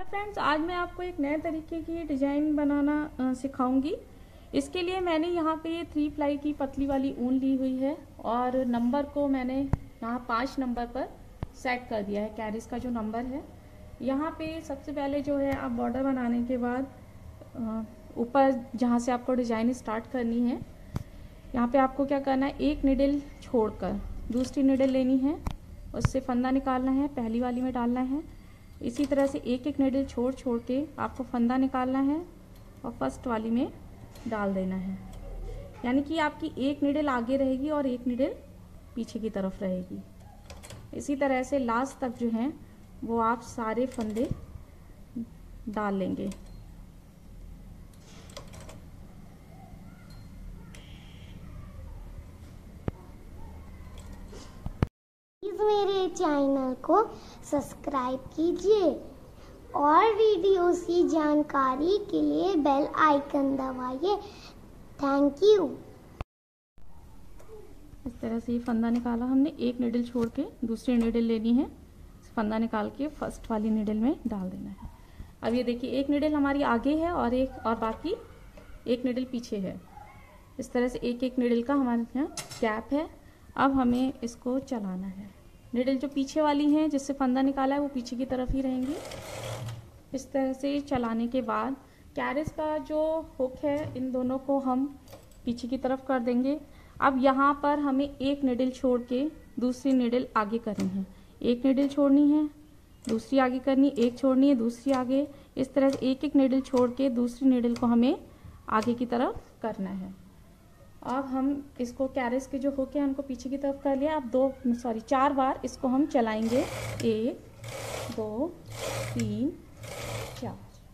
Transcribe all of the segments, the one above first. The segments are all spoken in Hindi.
फ्रेंड्स, आज मैं आपको एक नए तरीके की डिज़ाइन बनाना सिखाऊंगी। इसके लिए मैंने यहाँ पे ये 3 प्लाई की पतली वाली ऊन ली हुई है और नंबर को मैंने यहाँ 5 नंबर पर सेट कर दिया है। कैरिस का जो नंबर है, यहाँ पे सबसे पहले जो है आप बॉर्डर बनाने के बाद ऊपर जहाँ से आपको डिज़ाइन स्टार्ट करनी है, यहाँ पे आपको क्या करना है, एक निडल छोड़कर दूसरी निडल लेनी है, उससे फंदा निकालना है, पहली वाली में डालना है। इसी तरह से एक एक निडल छोड़ छोड़ के आपको फंदा निकालना है और फर्स्ट वाली में डाल देना है। यानी कि आपकी एक निडल आगे रहेगी और एक निडल पीछे की तरफ रहेगी। इसी तरह से लास्ट तक जो है वो आप सारे फंदे डाल लेंगे। मेरे चैनल को सब्सक्राइब कीजिए और वीडियोस की जानकारी के लिए बेल आइकन दबाइए। Thank you. इस तरह से ये फंदा निकाला हमने, एक निडल छोड़ के दूसरी निडल लेनी है, फंदा निकाल के फर्स्ट वाली निडल में डाल देना है। अब ये देखिए, एक निडल हमारी आगे है और बाकी एक निडल पीछे है। इस तरह से एक एक निडल का हमारे यहाँ गैप है। अब हमें इसको चलाना है। निडल जो पीछे वाली हैं जिससे फंदा निकाला है वो पीछे की तरफ ही रहेंगी। इस तरह से चलाने के बाद कैरिस का जो हुक है, इन दोनों को हम पीछे की तरफ कर देंगे। अब यहाँ पर हमें एक निडल छोड़ के दूसरी निडल आगे करनी है। एक निडल छोड़नी है, दूसरी आगे करनी, एक छोड़नी है, दूसरी आगे। इस तरह से एक एक निडल छोड़ के दूसरी निडल को हमें आगे की तरफ करना है। अब हम इसको कैरिस के जो हुक है उनको पीछे की तरफ कर लिया। अब 4 बार इसको हम चलाएंगे। 1 2 3 4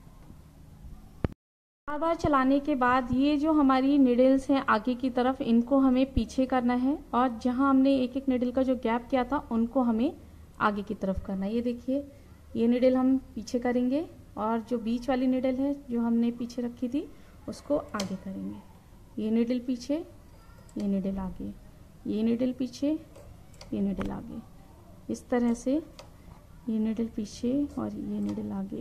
बार चलाने के बाद ये जो हमारी निडल्स हैं आगे की तरफ, इनको हमें पीछे करना है और जहां हमने एक एक निडल का जो गैप किया था उनको हमें आगे की तरफ करना है। ये देखिए, ये निडल हम पीछे करेंगे और जो बीच वाली निडल है जो हमने पीछे रखी थी उसको आगे करेंगे। ये निडल पीछे, ये निडल आगे, ये निडल पीछे, ये निडल आगे। इस तरह से ये निडल पीछे और ये निडल आगे।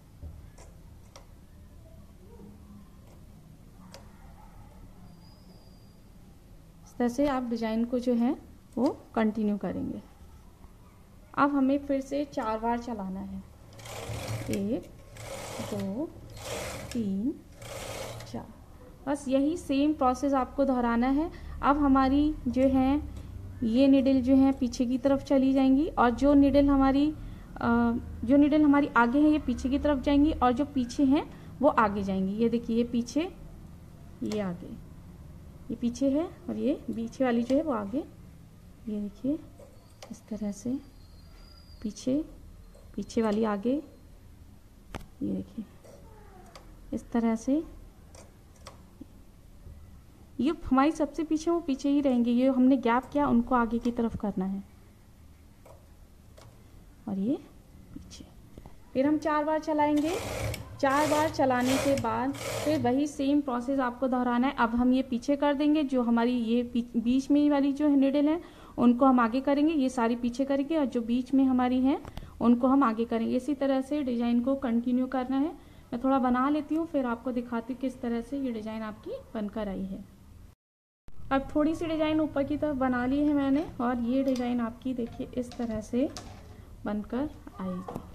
इस तरह से आप डिजाइन को जो है वो कंटिन्यू करेंगे। अब हमें फिर से 4 बार चलाना है। 1 2 3 4। बस यही सेम प्रोसेस आपको दोहराना है। अब हमारी जो है ये निडल जो है पीछे की तरफ चली जाएंगी और जो निडल हमारी आगे है ये पीछे की तरफ जाएंगी और जो पीछे हैं वो आगे जाएंगी। ये देखिए, ये पीछे, ये आगे, ये पीछे है और ये पीछे वाली जो है वो आगे। ये देखिए, इस तरह से पीछे, पीछे वाली आगे। ये देखिए, इस तरह से ये हमारी सबसे पीछे वो पीछे ही रहेंगे। ये हमने गैप किया उनको आगे की तरफ करना है और ये पीछे। फिर हम 4 बार चलाएंगे। 4 बार चलाने के बाद फिर वही सेम प्रोसेस आपको दोहराना है। अब हम ये पीछे कर देंगे, जो हमारी ये बीच में वाली जो निडल है उनको हम आगे करेंगे, ये सारी पीछे करेंगे और जो बीच में हमारी हैं उनको हम आगे करेंगे। इसी तरह से डिजाइन को कंटिन्यू करना है। मैं थोड़ा बना लेती हूँ, फिर आपको दिखाती हूँ किस तरह से ये डिजाइन आपकी बनकर आई है। अब थोड़ी सी डिजाइन ऊपर की तरफ बना ली है मैंने और ये डिजाइन आपकी देखिए इस तरह से बनकर आएगी।